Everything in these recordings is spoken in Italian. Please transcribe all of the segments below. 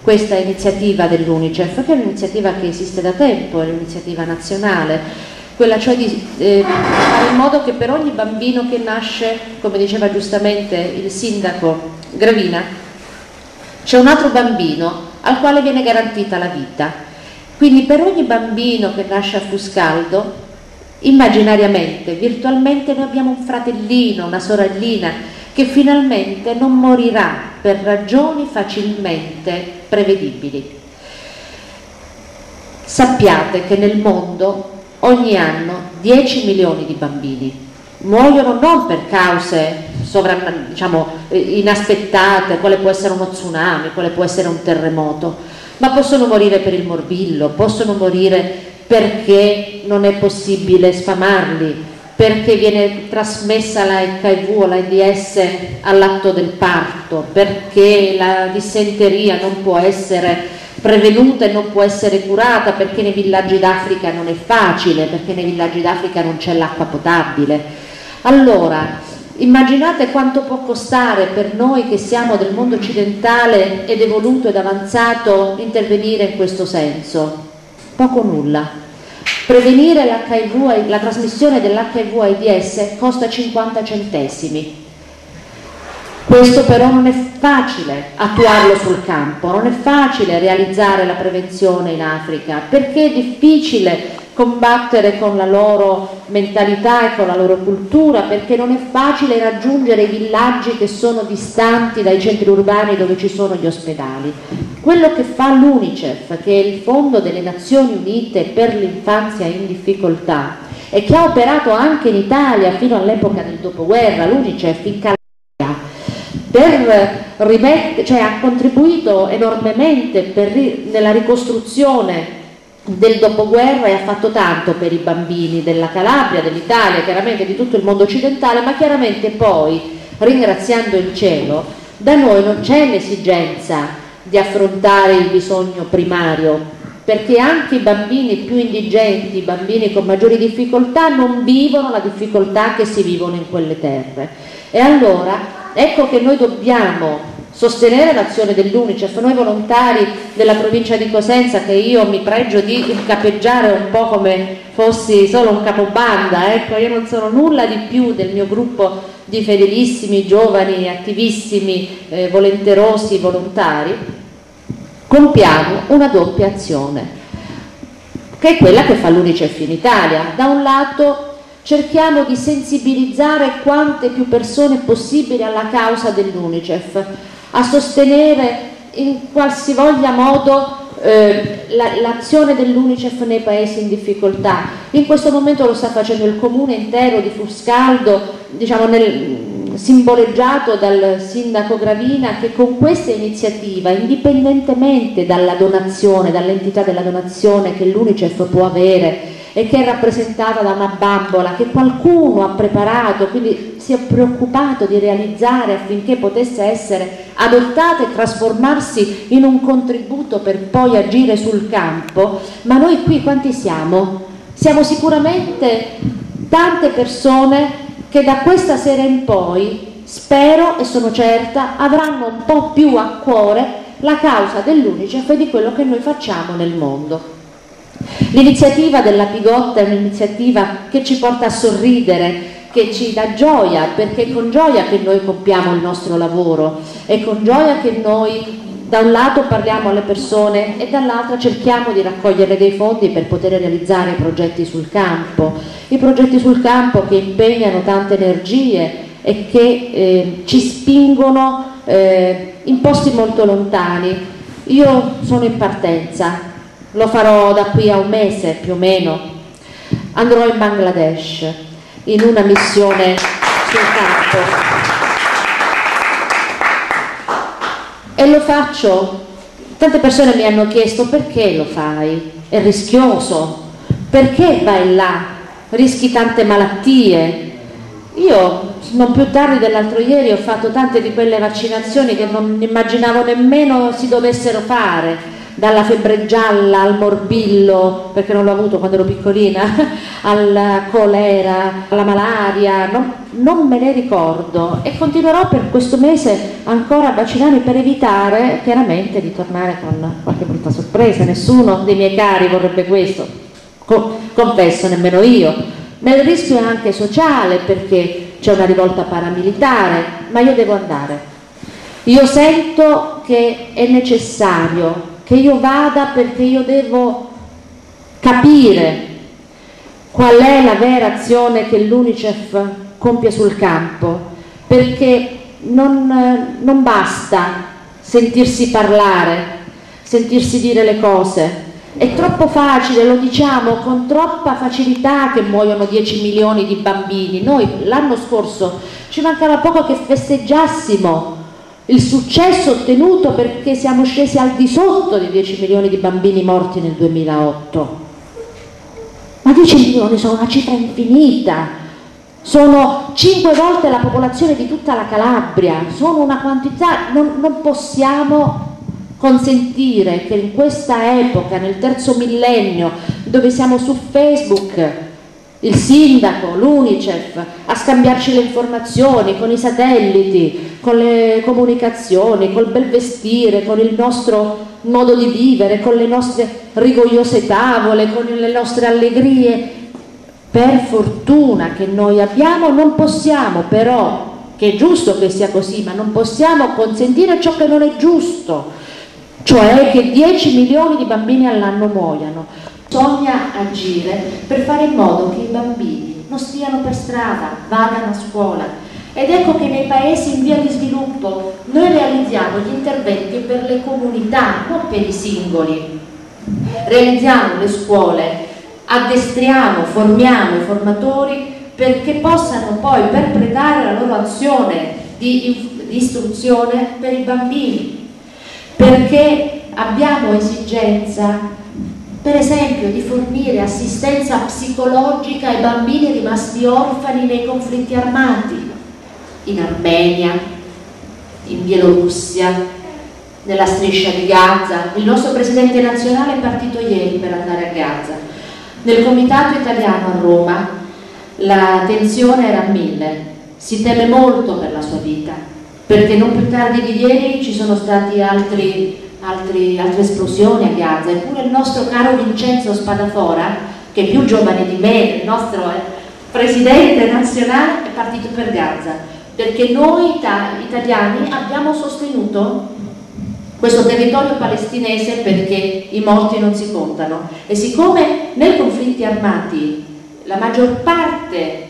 questa iniziativa dell'UNICEF, che è un'iniziativa che esiste da tempo, è un'iniziativa nazionale, quella cioè di fare in modo che per ogni bambino che nasce, come diceva giustamente il sindaco Gravina, c'è un altro bambino al quale viene garantita la vita. Quindi per ogni bambino che nasce a Fuscaldo, immaginariamente, virtualmente, noi abbiamo un fratellino, una sorellina che finalmente non morirà per ragioni facilmente prevedibili. Sappiate che nel mondo ogni anno 10 milioni di bambini muoiono non per cause inaspettate, quale può essere uno tsunami, quale può essere un terremoto, ma possono morire per il morbillo, possono morire perché non è possibile sfamarli, perché viene trasmessa l'HIV o l'AIDS all'atto del parto, perché la dissenteria non può essere prevenuta e non può essere curata, perché nei villaggi d'Africa non è facile, perché nei villaggi d'Africa non c'è l'acqua potabile. Allora, immaginate quanto può costare per noi che siamo del mondo occidentale ed evoluto ed avanzato intervenire in questo senso. Poco o nulla. Prevenire l'HIV, la trasmissione dell'HIV AIDS costa 50 centesimi. Questo però non è facile attuarlo sul campo, non è facile realizzare la prevenzione in Africa, perché è difficile combattere con la loro mentalità e con la loro cultura, perché non è facile raggiungere i villaggi che sono distanti dai centri urbani dove ci sono gli ospedali. Quello che fa l'UNICEF, che è il Fondo delle Nazioni Unite per l'infanzia in difficoltà e che ha operato anche in Italia fino all'epoca del dopoguerra, l'UNICEF in Calabria, ha contribuito enormemente nella ricostruzione del dopoguerra e ha fatto tanto per i bambini della Calabria, dell'Italia, chiaramente di tutto il mondo occidentale, ma chiaramente poi, ringraziando il cielo, da noi non c'è l'esigenza di affrontare il bisogno primario, perché anche i bambini più indigenti, i bambini con maggiori difficoltà non vivono la difficoltà che si vivono in quelle terre. E allora ecco che noi dobbiamo sostenere l'azione dell'UNICEF, noi volontari della provincia di Cosenza, che io mi pregio di capeggiare un po' come fossi solo un capobanda, ecco, io non sono nulla di più del mio gruppo di fedelissimi, giovani, attivissimi, volenterosi volontari, compiamo una doppia azione, che è quella che fa l'UNICEF in Italia. Da un lato cerchiamo di sensibilizzare quante più persone possibile alla causa dell'UNICEF, a sostenere in qualsivoglia modo l'azione dell'UNICEF nei paesi in difficoltà. In questo momento lo sta facendo il comune intero di Fuscaldo, simboleggiato dal sindaco Gravina, che con questa iniziativa, indipendentemente dalla donazione, dall'entità della donazione che l'UNICEF può avere e che è rappresentata da una bambola che qualcuno ha preparato, quindi si è preoccupato di realizzare affinché potesse essere adottata e trasformarsi in un contributo per poi agire sul campo. Ma noi qui quanti siamo? Siamo sicuramente tante persone che da questa sera in poi, spero e sono certa, avranno un po' più a cuore la causa dell'UNICEF e di quello che noi facciamo nel mondo. L'iniziativa della Pigotta è un'iniziativa che ci porta a sorridere, che ci dà gioia, perché è con gioia che noi compiamo il nostro lavoro, è con gioia che noi da un lato parliamo alle persone e dall'altro cerchiamo di raccogliere dei fondi per poter realizzare i progetti sul campo che impegnano tante energie e che ci spingono in posti molto lontani. Io sono in partenza, lo farò da qui a un mese più o meno, andrò in Bangladesh in una missione sul campo e lo faccio. Tante persone mi hanno chiesto: perché lo fai? È rischioso, perché vai là? Rischi tante malattie. Io non più tardi dell'altro ieri ho fatto tante di quelle vaccinazioni che non immaginavo nemmeno si dovessero fare, dalla febbre gialla al morbillo, perché non l'ho avuto quando ero piccolina, alla colera, alla malaria, non me ne ricordo, e continuerò per questo mese ancora a vaccinarmi per evitare chiaramente di tornare con qualche brutta sorpresa. Nessuno dei miei cari vorrebbe questo, confesso, nemmeno io. Ma il rischio è anche sociale, perché c'è una rivolta paramilitare, ma io devo andare. Io sento che è necessario che io vada, perché io devo capire qual è la vera azione che l'UNICEF compie sul campo, perché non basta sentirsi parlare, sentirsi dire le cose. È troppo facile, lo diciamo con troppa facilità, che muoiono 10 milioni di bambini. Noi l'anno scorso ci mancava poco che festeggiassimo il successo ottenuto, perché siamo scesi al di sotto di 10 milioni di bambini morti nel 2008. Ma 10 milioni sono una cifra infinita, sono 5 volte la popolazione di tutta la Calabria, sono una quantità, non possiamo consentire che in questa epoca, nel terzo millennio, dove siamo su Facebook, il sindaco, l'UNICEF, a scambiarci le informazioni con i satelliti, con le comunicazioni, col bel vestire, con il nostro modo di vivere, con le nostre rigogliose tavole, con le nostre allegrie. Per fortuna che noi abbiamo, non possiamo però, che è giusto che sia così, ma non possiamo consentire ciò che non è giusto, cioè che 10 milioni di bambini all'anno muoiano. Bisogna agire per fare in modo che i bambini non stiano per strada, vadano a scuola. Ed ecco che nei paesi in via di sviluppo noi realizziamo gli interventi per le comunità, non per i singoli. Realizziamo le scuole, addestriamo, formiamo i formatori perché possano poi perpetrare la loro azione di istruzione per i bambini, perché abbiamo esigenza, per esempio, di fornire assistenza psicologica ai bambini rimasti orfani nei conflitti armati, in Armenia, in Bielorussia, nella striscia di Gaza. Il nostro presidente nazionale è partito ieri per andare a Gaza. Nel comitato italiano a Roma la tensione era a 1000, si teme molto per la sua vita, perché non più tardi di ieri ci sono stati altre esplosioni a Gaza, eppure il nostro caro Vincenzo Spadafora, che è più giovane di me, il nostro presidente nazionale, è partito per Gaza, perché noi italiani abbiamo sostenuto questo territorio palestinese, perché i morti non si contano. E siccome nei conflitti armati la maggior parte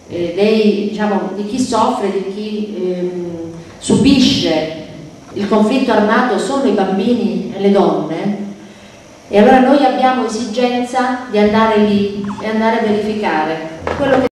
di chi soffre, di chi subisce il conflitto armato sono i bambini e le donne, e allora noi abbiamo esigenza di andare lì e andare a verificare quello che